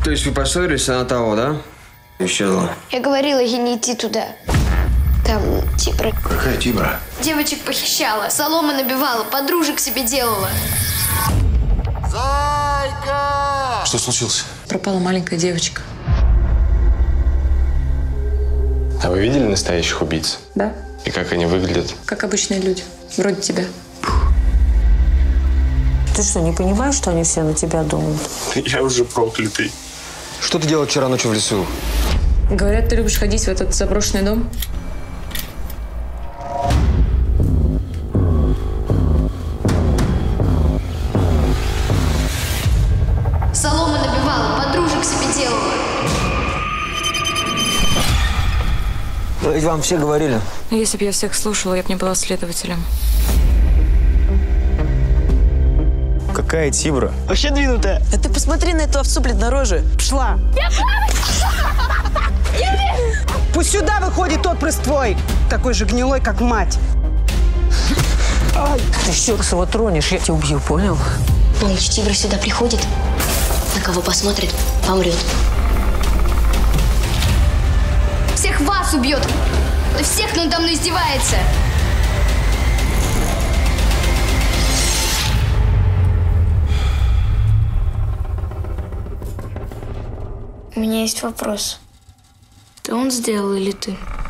То есть вы поссорились, она того, да? Исчезла. Я говорила ей не идти туда. Там Тибра. Какая Тибра? Девочек похищала, солома набивала, подружек себе делала. Зайка! Что случилось? Пропала маленькая девочка. А вы видели настоящих убийц? Да. И как они выглядят? Как обычные люди. Вроде тебя. Ты что, не понимаешь, что они все на тебя думают? Я уже проклятый. Что ты делал вчера ночью в лесу? Говорят, ты любишь ходить в этот заброшенный дом? Солома набивала, подружек себе делала. Ну, ведь вам все говорили. Если бы я всех слушала, я бы не была следователем. Какая Тибра? Вообще двинутая. А ты посмотри на эту овцу, блин, на роже. Пшла. Пусть сюда выходит отпрыск твой, такой же гнилой, как мать. Ты еще раз его тронешь, я тебя убью, понял? Полночь Тибра сюда приходит, на кого посмотрит, помрет. Всех вас убьет! Всех надо мной издевается! У меня есть вопрос. Это он сделал или ты?